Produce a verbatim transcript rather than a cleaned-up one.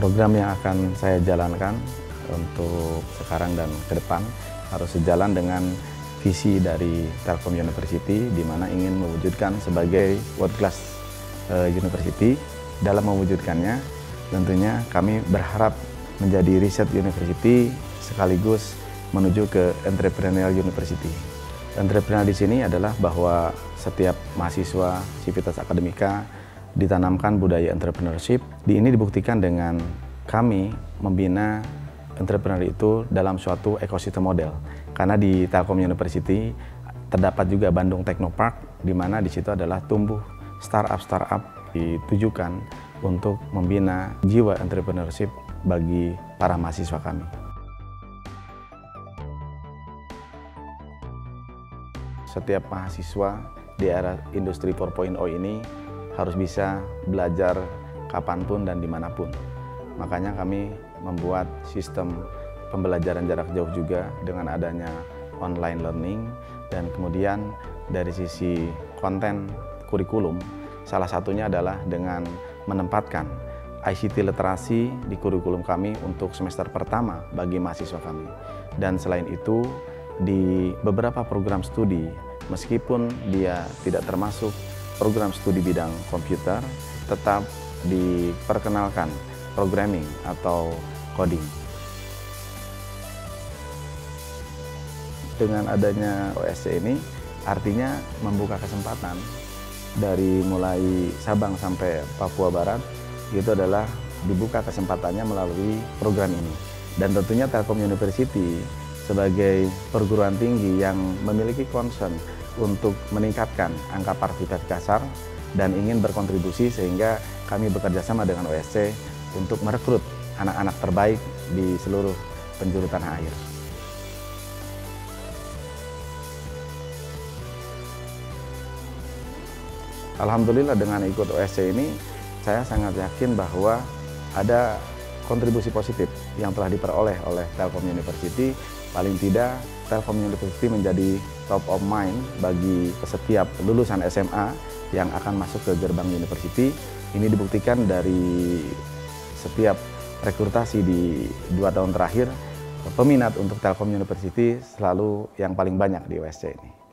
program yang akan saya jalankan untuk sekarang dan ke depan harus sejalan dengan visi dari Telkom University, di mana ingin mewujudkan sebagai world class uh, university. Dalam mewujudkannya, tentunya kami berharap menjadi riset university sekaligus menuju ke entrepreneurial university. Entrepreneur di sini adalah bahwa setiap mahasiswa Civitas Akademika ditanamkan budaya entrepreneurship. Di ini dibuktikan dengan kami membina entrepreneur itu dalam suatu ekosistem model. Karena di Telkom University terdapat juga Bandung Technopark, di mana di situ adalah tumbuh startup-startup ditujukan untuk membina jiwa entrepreneurship bagi para mahasiswa kami. Setiap mahasiswa di era industri empat titik nol ini harus bisa belajar kapanpun dan dimanapun. Makanya kami membuat sistem pembelajaran jarak jauh juga dengan adanya online learning, dan kemudian dari sisi konten kurikulum, salah satunya adalah dengan menempatkan I C T literasi di kurikulum kami untuk semester pertama bagi mahasiswa kami. Dan selain itu, di beberapa program studi, meskipun dia tidak termasuk program studi bidang komputer, tetap diperkenalkan programming atau coding. Dengan adanya O S C ini, artinya membuka kesempatan dari mulai Sabang sampai Papua Barat, itu adalah dibuka kesempatannya melalui program ini. Dan tentunya Telkom University sebagai perguruan tinggi yang memiliki concern untuk meningkatkan angka partisipasi kasar dan ingin berkontribusi, sehingga kami bekerja sama dengan O S C untuk merekrut anak-anak terbaik di seluruh penjuru tanah air. Alhamdulillah dengan ikut O S C ini, saya sangat yakin bahwa ada kontribusi positif yang telah diperoleh oleh Telkom University. Paling tidak, Telkom University menjadi top of mind bagi setiap lulusan S M A yang akan masuk ke gerbang university. Ini dibuktikan dari setiap rekrutasi di dua tahun terakhir, peminat untuk Telkom University selalu yang paling banyak di O S C ini.